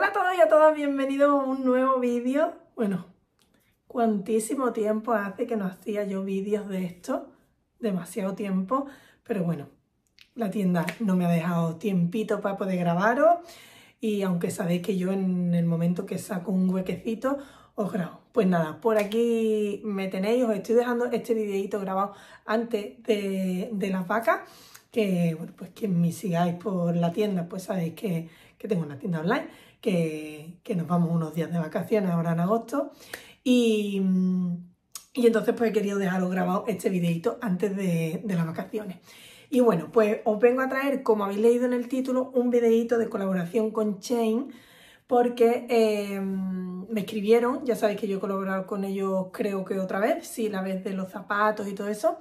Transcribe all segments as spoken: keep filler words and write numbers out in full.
Hola a todos y a todas, bienvenidos a un nuevo vídeo. Bueno, cuantísimo tiempo hace que no hacía yo vídeos de esto, demasiado tiempo, pero bueno, la tienda no me ha dejado tiempito para poder grabaros y aunque sabéis que yo en el momento que saco un huequecito os grabo. Pues nada, por aquí me tenéis, os estoy dejando este videito grabado antes de, de las vacas, que bueno, pues quien me sigáis por la tienda pues sabéis que, que tengo una tienda online, que, que nos vamos unos días de vacaciones ahora en agosto y, y entonces pues he querido dejaros grabado este videito antes de, de las vacaciones. Y bueno, pues os vengo a traer, como habéis leído en el título, un videito de colaboración con Shein, porque eh, me escribieron, ya sabéis que yo he colaborado con ellos creo que otra vez, sí, la vez de los zapatos y todo eso,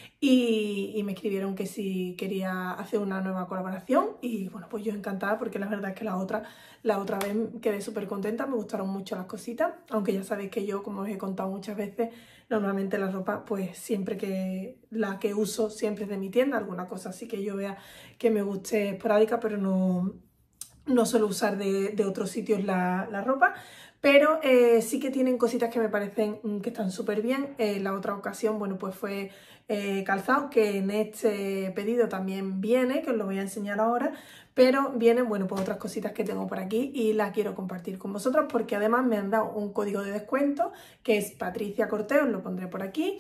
y, y me escribieron que si quería hacer una nueva colaboración y bueno, pues yo encantada porque la verdad es que la otra, la otra vez quedé súper contenta, me gustaron mucho las cositas, aunque ya sabéis que yo, como os he contado muchas veces, normalmente la ropa pues siempre que la que uso siempre es de mi tienda, alguna cosa así que yo vea que me guste esporádica, pero no... No suelo usar de, de otros sitios la, la ropa, pero eh, sí que tienen cositas que me parecen que están súper bien. Eh, la otra ocasión, bueno, pues fue eh, calzado, que en este pedido también viene, que os lo voy a enseñar ahora, pero vienen, bueno, pues otras cositas que tengo por aquí y las quiero compartir con vosotros porque además me han dado un código de descuento que es Patricia Cortés, os lo pondré por aquí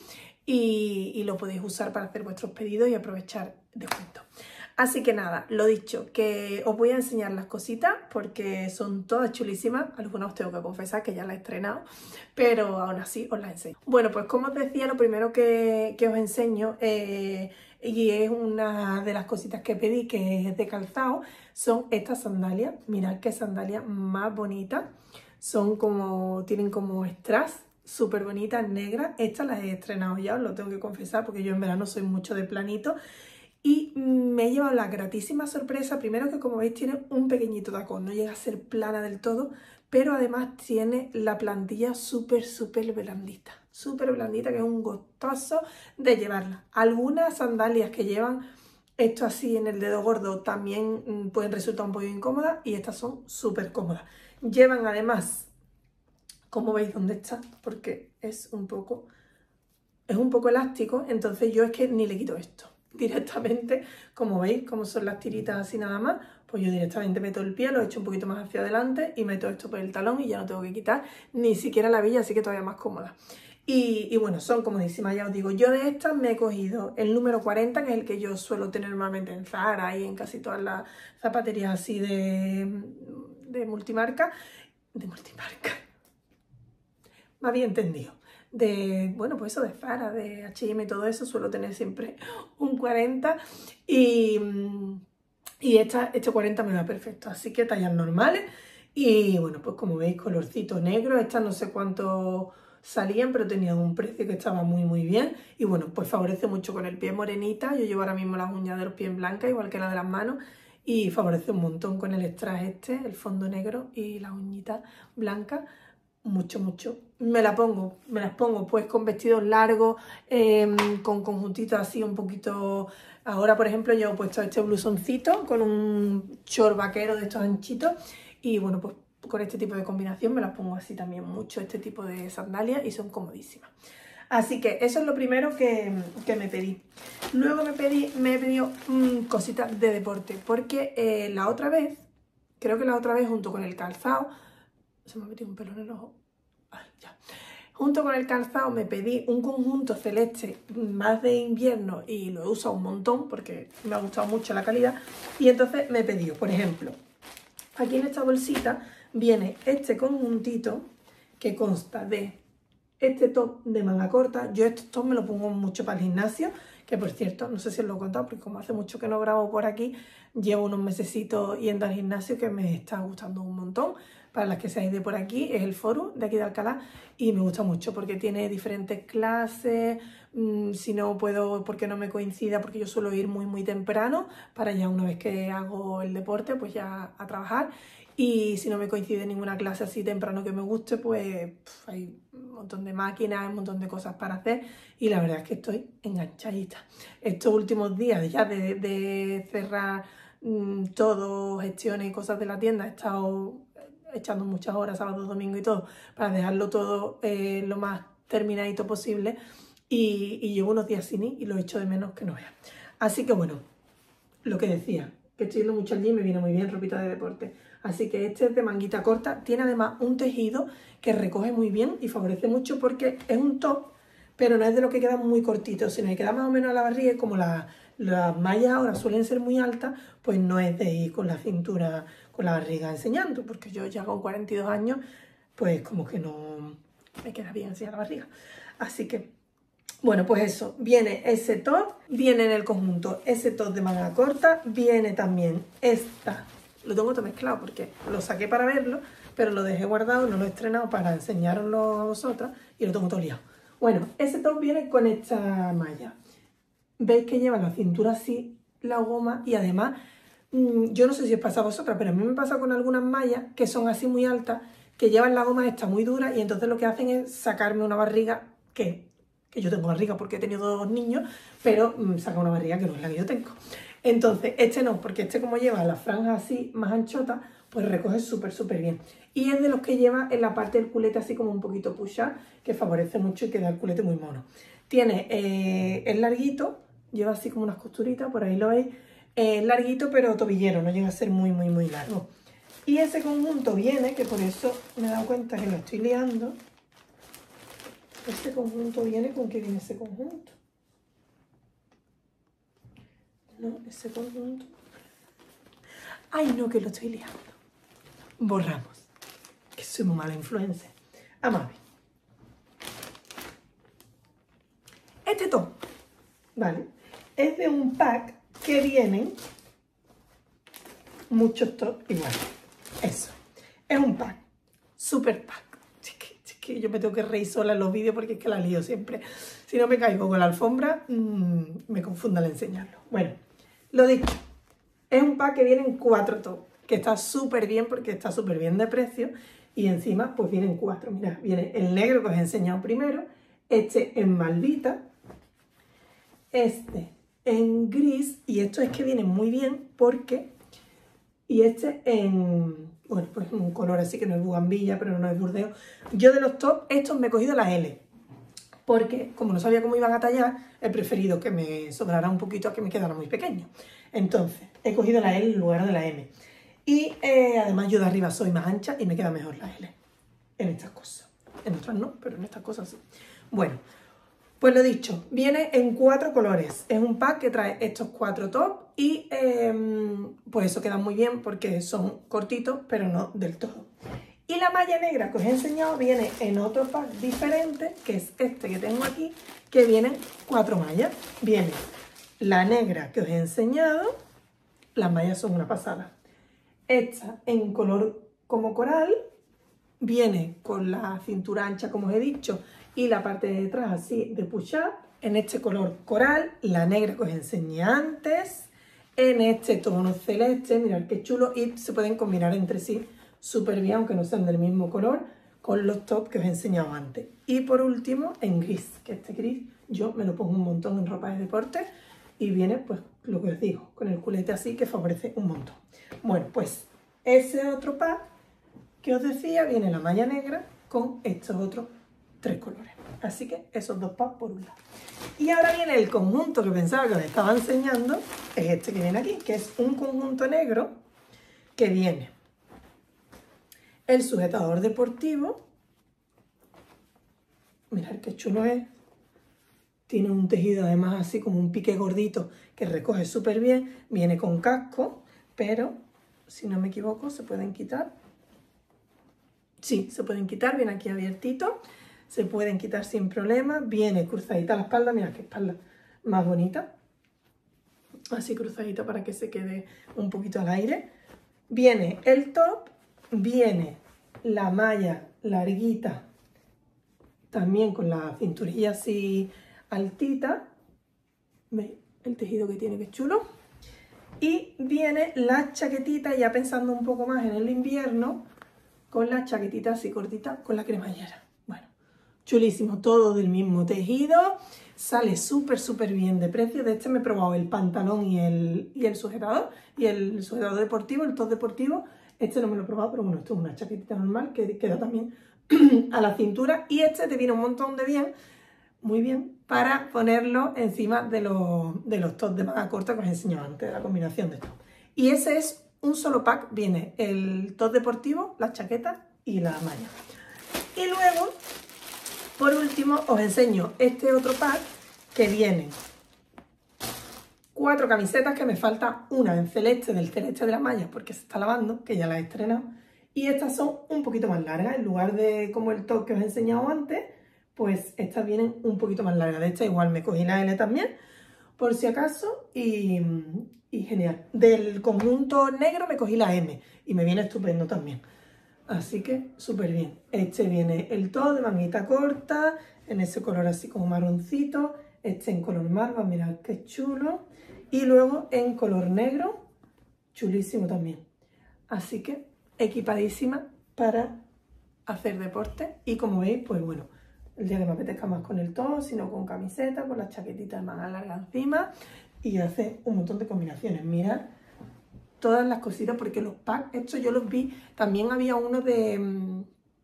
y, y lo podéis usar para hacer vuestros pedidos y aprovechar descuento. Así que nada, lo dicho, que os voy a enseñar las cositas porque son todas chulísimas. Algunas os tengo que confesar que ya las he estrenado, pero aún así os las enseño. Bueno, pues como os decía, lo primero que, que os enseño, eh, y es una de las cositas que pedí, que es de calzado, son estas sandalias. Mirad qué sandalias más bonitas. Son como, tienen como strass, súper bonitas, negras. Estas las he estrenado ya, os lo tengo que confesar, porque yo en verano soy mucho de planito. Y me he llevado la gratísima sorpresa, primero que como veis tiene un pequeñito tacón, no llega a ser plana del todo, pero además tiene la plantilla súper, súper blandita, súper blandita, que es un gustoso de llevarla. Algunas sandalias que llevan esto así en el dedo gordo también pueden resultar un poco incómodas y estas son súper cómodas. Llevan además, como veis dónde está, porque es un poco, es un poco elástico, entonces yo es que ni le quito esto. Directamente, como veis, como son las tiritas así nada más, pues yo directamente meto el pie, lo echo un poquito más hacia adelante y meto esto por el talón y ya no tengo que quitar ni siquiera la villa, así que todavía más cómoda. Y, y bueno, son comodísimas, ya os digo, yo de estas me he cogido el número cuarenta, que es el que yo suelo tener normalmente en Zara y en casi todas las zapaterías así de, de multimarca, de multimarca, me había entendido. De, bueno, pues eso de Zara, de H y M y todo eso, suelo tener siempre un cuarenta y, y esta, este cuarenta me va perfecto, así que tallas normales y bueno, pues como veis, colorcito negro, estas no sé cuánto salían, pero tenían un precio que estaba muy muy bien y bueno, pues favorece mucho con el pie morenita. Yo llevo ahora mismo las uñas de los pies blancas, igual que la de las manos, y favorece un montón con el strass este, el fondo negro y las uñitas blancas. Mucho, mucho. Me la pongo, me las pongo pues con vestidos largos, eh, con conjuntitos así un poquito. Ahora, por ejemplo, yo he puesto este blusoncito con un short vaquero de estos anchitos y bueno, pues con este tipo de combinación me las pongo así también mucho, este tipo de sandalias, y son comodísimas. Así que eso es lo primero que, que me pedí. Luego me pedí, me he pedido mmm, cositas de deporte, porque eh, la otra vez, creo que la otra vez junto con el calzado, se me ha metido un pelo en el ojo. Ay, ya. Junto con el calzado me pedí un conjunto celeste más de invierno y lo he usado un montón porque me ha gustado mucho la calidad. Y entonces me he pedido, por ejemplo, aquí en esta bolsita viene este conjuntito que consta de este top de manga corta. Yo estos top me lo pongo mucho para el gimnasio, que por cierto, no sé si os lo he contado, porque como hace mucho que no grabo por aquí, llevo unos mesecitos yendo al gimnasio que me está gustando un montón. Para las que seáis de por aquí, es el Forum de aquí de Alcalá y me gusta mucho porque tiene diferentes clases. Mmm, si no puedo, porque no me coincida, porque yo suelo ir muy muy temprano para ya una vez que hago el deporte, pues ya a trabajar. Y si no me coincide ninguna clase así temprano que me guste, pues pff, hay un montón de máquinas, un montón de cosas para hacer y la verdad es que estoy enganchadita. Estos últimos días ya de, de cerrar mmm, todo, gestiones y cosas de la tienda, he estado echando muchas horas, sábado, domingo y todo, para dejarlo todo eh, lo más terminadito posible. Y, y llevo unos días sin ir y lo echo de menos que no veas. Así que bueno, lo que decía, que estoy yendo mucho al gym, me viene muy bien ropita de deporte. Así que este es de manguita corta, tiene además un tejido que recoge muy bien y favorece mucho porque es un top, pero no es de lo que queda muy cortito, sino que queda más o menos a la barriga y como la, las mallas ahora suelen ser muy altas, pues no es de ir con la cintura, con la barriga enseñando, porque yo ya con cuarenta y dos años, pues como que no me queda bien enseñar la barriga. Así que, bueno, pues eso, viene ese top, viene en el conjunto ese top de manga corta, viene también esta, lo tengo todo mezclado porque lo saqué para verlo, pero lo dejé guardado, no lo he estrenado para enseñarlo a vosotras y lo tengo todo liado. Bueno, ese top viene con esta malla. Veis que lleva la cintura así, la goma, y además, mmm, yo no sé si os pasa a vosotras, pero a mí me pasa con algunas mallas que son así muy altas, que llevan la goma esta muy dura y entonces lo que hacen es sacarme una barriga que, que yo tengo barriga porque he tenido dos niños, pero mmm, saca una barriga que no es la que yo tengo. Entonces, este no, porque este como lleva las franjas así más anchotas, pues recoge súper, súper bien. Y es de los que lleva en la parte del culete así como un poquito push-up, que favorece mucho y que da el culete muy mono. Tiene, eh, es larguito, lleva así como unas costuritas, por ahí lo veis. Es eh, larguito pero tobillero, no llega a ser muy, muy, muy largo. Y ese conjunto viene, que por eso me he dado cuenta que lo estoy liando. Este conjunto viene, ¿con qué viene ese conjunto? No, ese conjunto. Ay, no, que lo estoy liando. Borramos. Que soy muy mala influencia. Vamos a ver. Este top, ¿vale? Es de un pack que vienen muchos tops iguales. Eso. Es un pack. Super pack. Es que, es que yo me tengo que reír sola en los vídeos porque es que la lío siempre. Si no me caigo con la alfombra, mmm, me confundo al enseñarlo. Bueno, lo dicho. Es un pack que vienen cuatro tops, que está súper bien porque está súper bien de precio. Y encima, pues vienen cuatro. Mirad, viene el negro que os he enseñado primero, este en malvita, este en gris, y esto es que viene muy bien porque, y este en, bueno, pues un color así que no es bugambilla, pero no es burdeo. Yo de los tops, estos me he cogido la L, porque como no sabía cómo iban a tallar, he preferido que me sobrara un poquito a que me quedara muy pequeño. Entonces, he cogido la L en lugar de la M. Y eh, además yo de arriba soy más ancha y me queda mejor la L en estas cosas. En otras no, pero en estas cosas sí. Bueno, pues lo dicho, viene en cuatro colores. Es un pack que trae estos cuatro tops y eh, pues eso queda muy bien porque son cortitos, pero no del todo. Y la malla negra que os he enseñado viene en otro pack diferente, que es este que tengo aquí, que vienen cuatro mallas. Viene la negra que os he enseñado, las mallas son una pasada. Esta en color como coral, viene con la cintura ancha como os he dicho y la parte de detrás así de push-up, en este color coral, la negra que os enseñé antes, en este tono celeste, mirad qué chulo, y se pueden combinar entre sí súper bien, aunque no sean del mismo color, con los tops que os he enseñado antes. Y por último, en gris, que este gris yo me lo pongo un montón en ropa de deporte y viene, pues, lo que os digo, con el culete así que favorece un montón. Bueno, pues ese otro pack que os decía, viene la malla negra con estos otros tres colores. Así que esos dos packs por un lado. Y ahora viene el conjunto que pensaba que os estaba enseñando, es este que viene aquí, que es un conjunto negro que viene el sujetador deportivo. Mirad qué chulo es. Tiene un tejido además así como un pique gordito que recoge súper bien. Viene con casco, pero si no me equivoco se pueden quitar. Sí, se pueden quitar, viene aquí abiertito. Se pueden quitar sin problema. Viene cruzadita la espalda, mirad qué espalda más bonita. Así cruzadita para que se quede un poquito al aire. Viene el top, viene la malla larguita, también con la cinturilla así altita. ¿Veis el tejido que tiene, que es chulo? Y viene la chaquetita, ya pensando un poco más en el invierno, con la chaquetita así cortita, con la cremallera. Bueno, chulísimo, todo del mismo tejido. Sale súper, súper bien de precio. De este me he probado el pantalón y el, y el sujetador. Y el sujetador deportivo, el top deportivo, Este no me lo he probado, pero bueno, esto es una chaquetita normal que queda también a la cintura. Y este te viene un montón de bien, muy bien, para ponerlo encima de los, de los tops de manga corta que os he enseñado antes, de la combinación de top. Y ese es un solo pack, viene el top deportivo, la chaqueta y la malla. Y luego, por último, os enseño este otro pack que viene cuatro camisetas, que me falta una en celeste, del celeste de la malla, porque se está lavando, que ya la he estrenado. Y estas son un poquito más largas, en lugar de como el top que os he enseñado antes, pues estas vienen un poquito más largas. De esta igual me cogí la L también, por si acaso, y, y genial. Del conjunto negro me cogí la M y me viene estupendo también. Así que súper bien. Este viene el top de manguita corta, en ese color así como marroncito. Este en color malva, mirad qué chulo. Y luego en color negro, chulísimo también. Así que equipadísima para hacer deporte. Y como veis, pues bueno, el día que me apetezca más con el top, sino con camiseta, con las chaquetitas de manga larga encima. Y hace un montón de combinaciones. Mirad todas las cositas, porque los packs, estos yo los vi. También había uno de,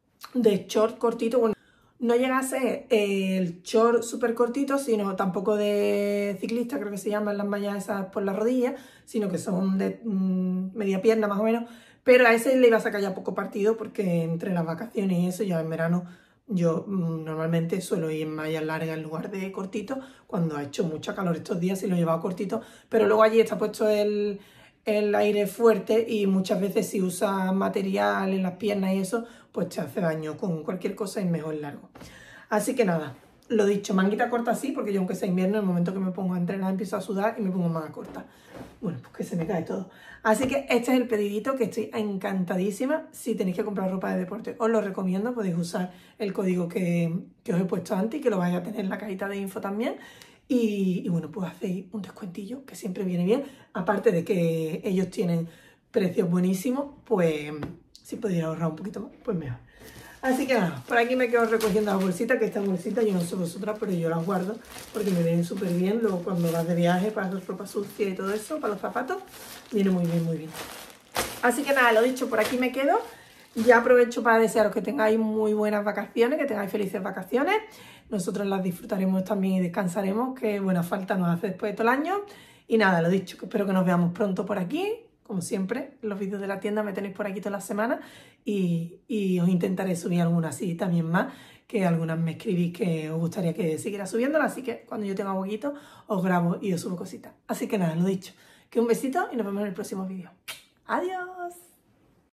de short cortito. Bueno, no llega a ser el short súper cortito, sino tampoco de ciclista, creo que se llaman las mallas esas por la rodilla, sino que son de mmm, media pierna más o menos. Pero a ese le iba a sacar ya poco partido, porque entre las vacaciones y eso, ya en verano, yo mmm, normalmente suelo ir en mallas largas en lugar de cortito, cuando ha hecho mucha calor estos días y lo he llevado cortito, pero luego allí está puesto el, el aire fuerte y muchas veces si usas material en las piernas y eso, pues te hace daño con cualquier cosa y mejor largo. Así que nada, lo dicho, manguita corta sí, porque yo aunque sea invierno, en el momento que me pongo a entrenar empiezo a sudar y me pongo manga corta. Bueno, pues que se me cae todo. Así que este es el pedidito, que estoy encantadísima. Si tenéis que comprar ropa de deporte, os lo recomiendo. Podéis usar el código que, que os he puesto antes y que lo vais a tener en la cajita de info también. Y, y bueno, pues hacéis un descuentillo, que siempre viene bien. Aparte de que ellos tienen precios buenísimos, pues si podéis ahorrar un poquito más, pues mejor. Así que nada, por aquí me quedo recogiendo las bolsitas, que estas bolsitas yo no sé vosotras, pero yo las guardo porque me vienen súper bien. Luego cuando vas de viaje para hacer ropa sucia y todo eso, para los zapatos, viene muy bien, muy bien. Así que nada, lo dicho, por aquí me quedo. Ya aprovecho para desearos que tengáis muy buenas vacaciones, que tengáis felices vacaciones. Nosotros las disfrutaremos también y descansaremos, que buena falta nos hace después de todo el año. Y nada, lo dicho, que espero que nos veamos pronto por aquí. Como siempre, los vídeos de la tienda me tenéis por aquí todas las semanas y, y os intentaré subir algunas así también más, que algunas me escribís que os gustaría que siguiera subiéndolas, así que cuando yo tenga huequito os grabo y os subo cositas. Así que nada, lo dicho, que un besito y nos vemos en el próximo vídeo. ¡Adiós!